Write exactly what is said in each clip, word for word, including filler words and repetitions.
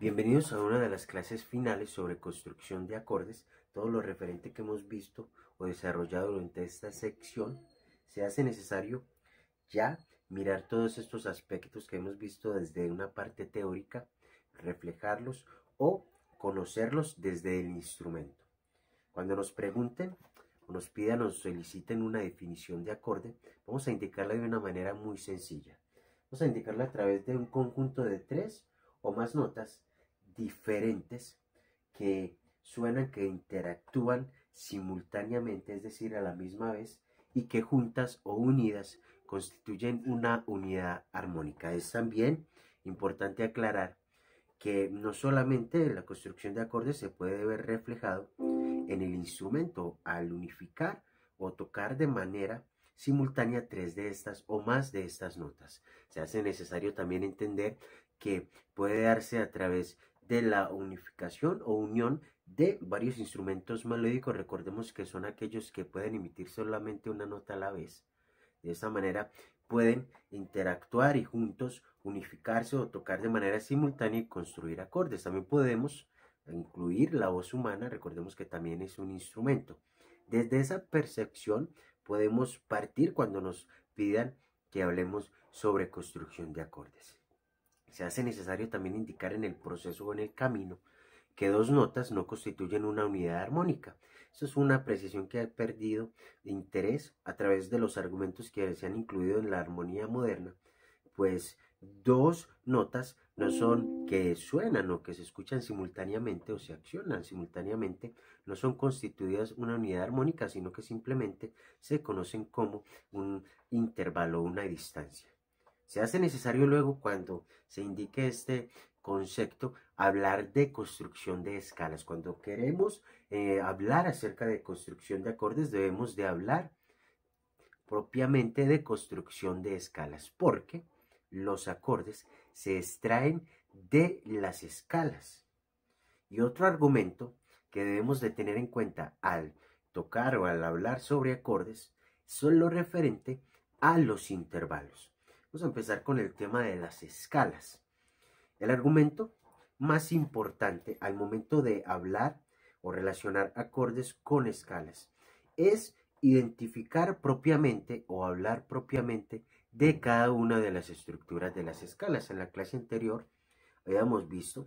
Bienvenidos a una de las clases finales sobre construcción de acordes. Todo lo referente que hemos visto o desarrollado durante esta sección, se hace necesario ya mirar todos estos aspectos que hemos visto desde una parte teórica, reflejarlos o conocerlos desde el instrumento. Cuando nos pregunten o nos pidan o soliciten una definición de acorde, vamos a indicarla de una manera muy sencilla. Vamos a indicarla a través de un conjunto de tres o más notas diferentes que suenan, que interactúan simultáneamente, es decir, a la misma vez, y que juntas o unidas constituyen una unidad armónica. Es también importante aclarar que no solamente la construcción de acordes se puede ver reflejado en el instrumento al unificar o tocar de manera simultánea tres de estas o más de estas notas. Se hace necesario también entender que puede darse a través de la unificación o unión de varios instrumentos melódicos. Recordemos que son aquellos que pueden emitir solamente una nota a la vez. De esta manera pueden interactuar y juntos unificarse o tocar de manera simultánea y construir acordes. También podemos incluir la voz humana, recordemos que también es un instrumento. Desde esa percepción podemos partir cuando nos pidan que hablemos sobre construcción de acordes. Se hace necesario también indicar en el proceso o en el camino que dos notas no constituyen una unidad armónica. Eso es una precisión que ha perdido de interés a través de los argumentos que se han incluido en la armonía moderna, pues dos notas no son que suenan o que se escuchan simultáneamente o se accionan simultáneamente, no son constituidas una unidad armónica, sino que simplemente se conocen como un intervalo o una distancia. Se hace necesario luego, cuando se indique este concepto, hablar de construcción de escalas. Cuando queremos eh, hablar acerca de construcción de acordes, debemos de hablar propiamente de construcción de escalas, porque los acordes se extraen de las escalas. Y otro argumento que debemos de tener en cuenta al tocar o al hablar sobre acordes son lo referente a los intervalos. Vamos a empezar con el tema de las escalas. El argumento más importante al momento de hablar o relacionar acordes con escalas es identificar propiamente o hablar propiamente de cada una de las estructuras de las escalas. En la clase anterior habíamos visto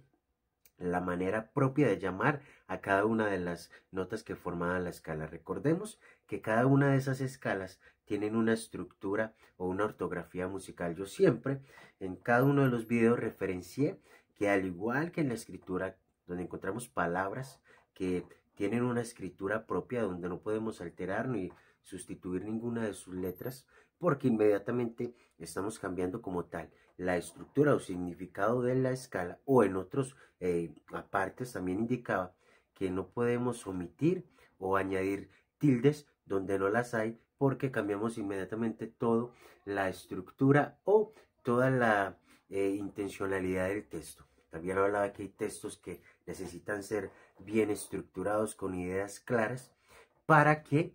la manera propia de llamar a cada una de las notas que formaban la escala. Recordemos que cada una de esas escalas tienen una estructura o una ortografía musical. Yo siempre en cada uno de los videos referencié que, al igual que en la escritura, donde encontramos palabras que tienen una escritura propia, donde no podemos alterar ni sustituir ninguna de sus letras, porque inmediatamente estamos cambiando como tal la estructura o significado de la escala, o en otros eh, apartes también indicaba que no podemos omitir o añadir tildes donde no las hay, porque cambiamos inmediatamente toda la estructura o toda la eh, intencionalidad del texto. También hablaba que hay textos que necesitan ser bien estructurados con ideas claras para que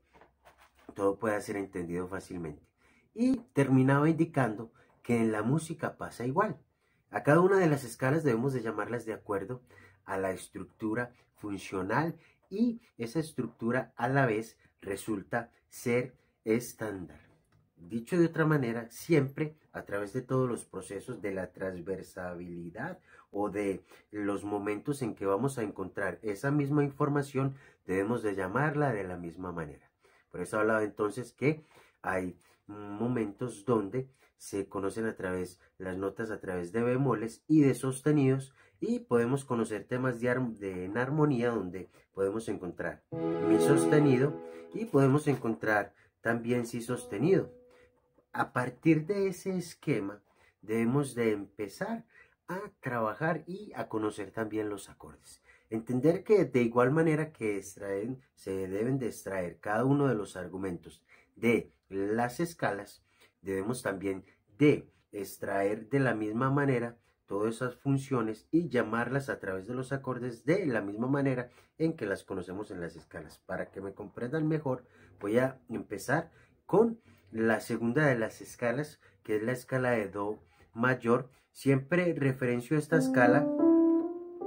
todo pueda ser entendido fácilmente. Y terminaba indicando que en la música pasa igual. A cada una de las escalas debemos de llamarlas de acuerdo a la estructura funcional, y esa estructura a la vez resulta ser estándar. Dicho de otra manera, siempre a través de todos los procesos de la transversabilidad o de los momentos en que vamos a encontrar esa misma información, debemos de llamarla de la misma manera. Por eso hablaba entonces que hay momentos donde se conocen a través, las notas a través de bemoles y de sostenidos, y podemos conocer temas de, de en armonía donde podemos encontrar mi sostenido y podemos encontrar también si sostenido. A partir de ese esquema debemos de empezar a trabajar y a conocer también los acordes. Entender que de igual manera que extraen, se deben de extraer cada uno de los argumentos de las escalas, debemos también de extraer de la misma manera todas esas funciones y llamarlas a través de los acordes de la misma manera en que las conocemos en las escalas. Para que me comprendan mejor, voy a empezar con la segunda de las escalas, que es la escala de do mayor. Siempre referencio a esta escala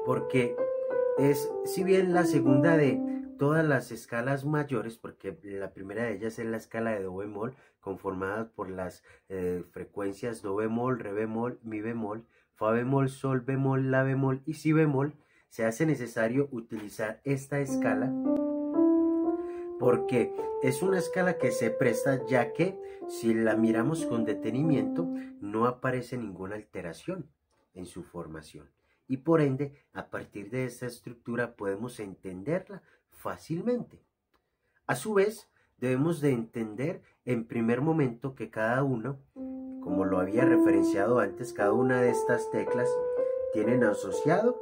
porque es, si bien la segunda de todas las escalas mayores, porque la primera de ellas es la escala de do bemol, conformada por las eh, frecuencias do bemol, re bemol, mi bemol, fa bemol, sol bemol, la bemol y si bemol, se hace necesario utilizar esta escala porque es una escala que se presta, ya que si la miramos con detenimiento no aparece ninguna alteración en su formación y por ende a partir de esta estructura podemos entenderla fácilmente. A su vez debemos de entender en primer momento que cada uno, como lo había referenciado antes, cada una de estas teclas tienen asociado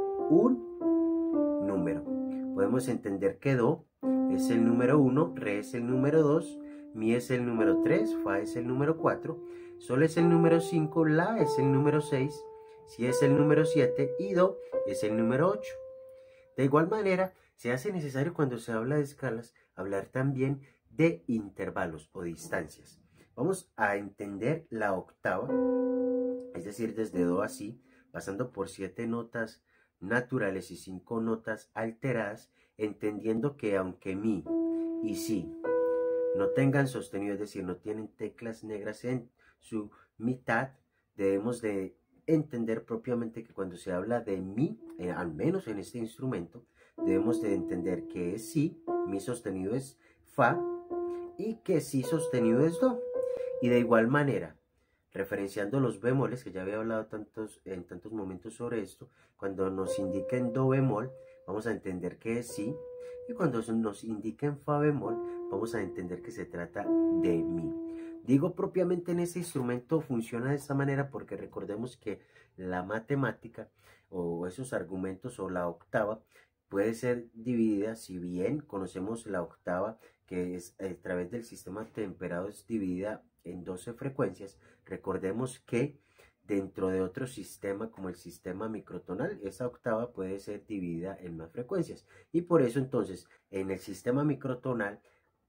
un número. Podemos entender que do es el número uno, re es el número dos, mi es el número tres, fa es el número cuatro, sol es el número cinco, la es el número seis, si es el número siete y do es el número ocho. De igual manera, se hace necesario cuando se habla de escalas hablar también de intervalos o distancias. Vamos a entender la octava, es decir, desde do a si, pasando por siete notas naturales y cinco notas alteradas, entendiendo que aunque mi y si no tengan sostenido, es decir, no tienen teclas negras en su mitad, debemos de entender propiamente que cuando se habla de mi, eh, al menos en este instrumento, debemos de entender que es si, mi sostenido es fa y que si sostenido es do. Y de igual manera, referenciando los bemoles, que ya había hablado tantos, en tantos momentos sobre esto, cuando nos indiquen do bemol, vamos a entender que es si, y cuando nos indiquen fa bemol, vamos a entender que se trata de mi. Digo propiamente en ese instrumento funciona de esta manera porque recordemos que la matemática o esos argumentos o la octava puede ser dividida, si bien conocemos la octava que es a través del sistema temperado es dividida en doce frecuencias, recordemos que dentro de otro sistema como el sistema microtonal, esa octava puede ser dividida en más frecuencias y por eso entonces en el sistema microtonal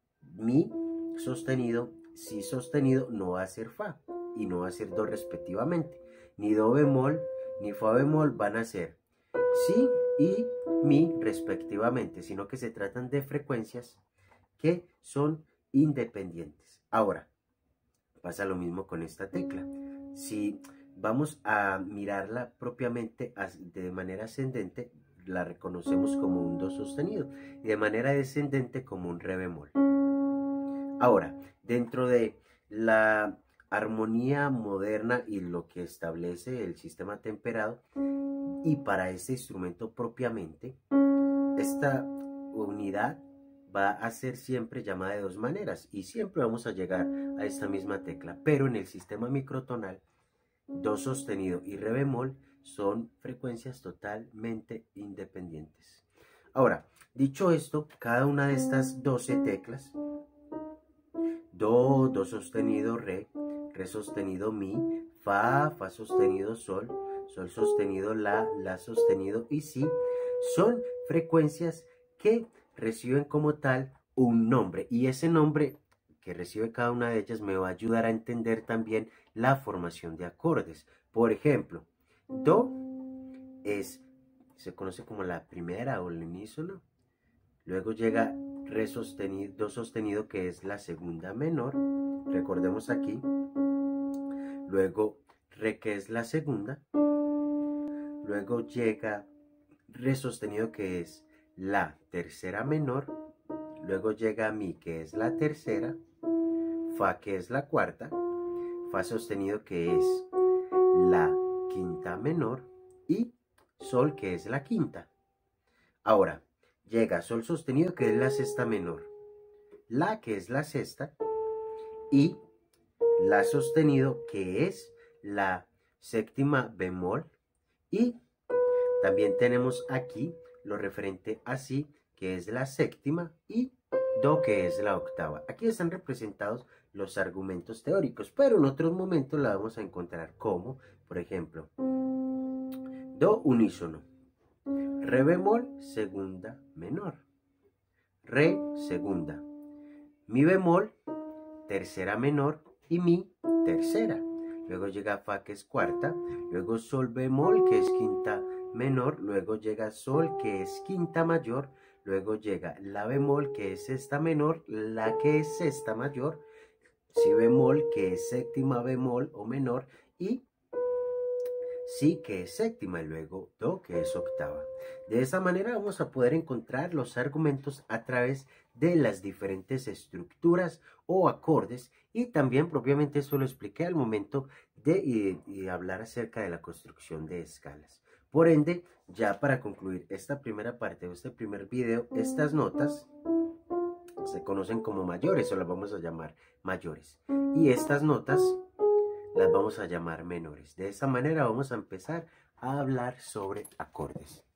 mi sostenido, si sostenido no va a ser fa y no va a ser do respectivamente, ni do bemol ni fa bemol van a ser si y mi respectivamente, sino que se tratan de frecuencias que son independientes. Ahora pasa lo mismo con esta tecla. Si vamos a mirarla propiamente de manera ascendente, la reconocemos como un do sostenido y de manera descendente como un re bemol. Ahora, dentro de la armonía moderna y lo que establece el sistema temperado, y para este instrumento propiamente, esta unidad va a ser siempre llamada de dos maneras y siempre vamos a llegar a esta misma tecla, pero en el sistema microtonal, do sostenido y re bemol son frecuencias totalmente independientes. Ahora, dicho esto, cada una de estas doce teclas, do, do sostenido, re, re sostenido, mi, fa, fa sostenido, sol, sol sostenido, la, la sostenido y si, son frecuencias que reciben como tal un nombre y ese nombre que recibe cada una de ellas me va a ayudar a entender también la formación de acordes. Por ejemplo, do es, se conoce como la primera o el unísono, luego llega re sostenido, do sostenido que es la segunda menor, recordemos aquí, luego re que es la segunda, luego llega re sostenido que es la tercera menor, luego llega mi que es la tercera, fa que es la cuarta, fa sostenido que es la quinta menor y sol que es la quinta. Ahora llega sol sostenido que es la sexta menor, la que es la sexta y la sostenido que es la séptima bemol y también tenemos aquí lo referente a si que es la séptima y do que es la octava. Aquí están representados los argumentos teóricos, pero en otros momentos la vamos a encontrar como, por ejemplo, do unísono, re bemol segunda menor, re segunda, mi bemol tercera menor y mi tercera. Luego llega fa que es cuarta, luego sol bemol que es quinta menor, luego llega sol, que es quinta mayor, luego llega la bemol, que es sexta menor, la que es sexta mayor, si bemol, que es séptima bemol o menor, y si, que es séptima, y luego do, que es octava. De esta manera vamos a poder encontrar los argumentos a través de las diferentes estructuras o acordes, y también propiamente eso lo expliqué al momento de, de, de hablar acerca de la construcción de escalas. Por ende, ya para concluir esta primera parte de este primer video, estas notas se conocen como mayores, o las vamos a llamar mayores, y estas notas las vamos a llamar menores. De esta manera vamos a empezar a hablar sobre acordes.